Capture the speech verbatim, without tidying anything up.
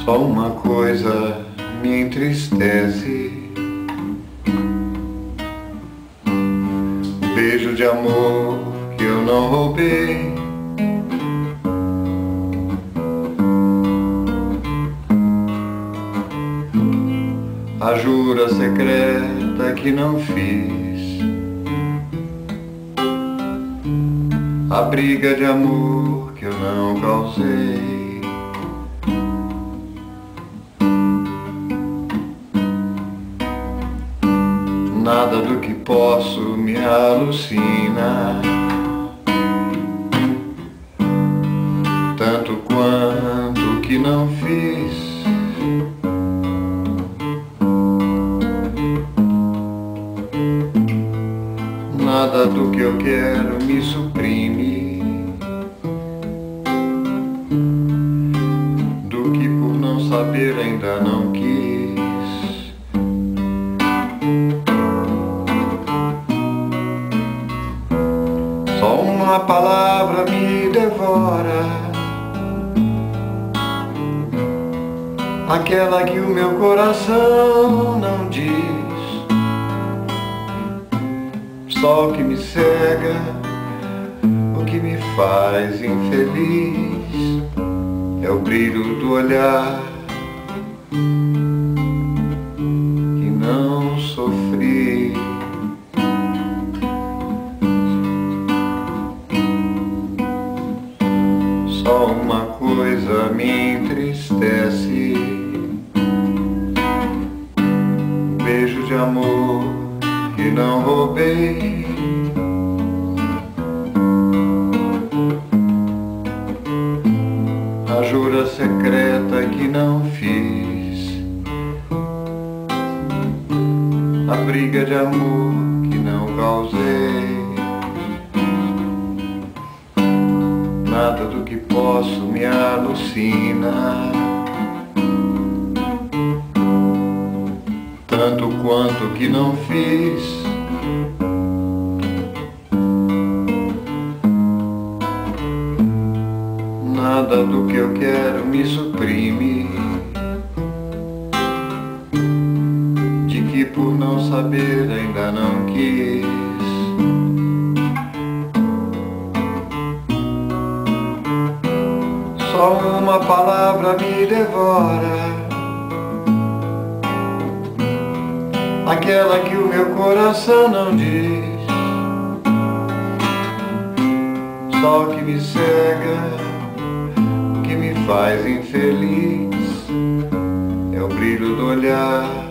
Só uma coisa me entristece: beijo de amor que eu não roubei. A jura secreta que não fiz. A briga de amor que eu não causei. Nada do que posso me alucina, tanto quanto o que não fiz. Nada do que eu quero me suprime, do que por não saber ainda não quis. Só uma palavra me devora, aquela que o meu coração não diz. Só o que me cega, o que me faz infeliz, é o brilho do olhar que não sofri. Só uma coisa me entristece: beijo de amor que não roubei. A jura secreta que não fiz. A briga de amor que não causei. Nada do que posso me alucina, tanto quanto o que não fiz. Nada do que eu quero me suprime, de que por não saber ainda não quis. Só uma palavra me devora, aquela que o meu coração não diz. Só o que me cega, o que me faz infeliz, é o brilho do olhar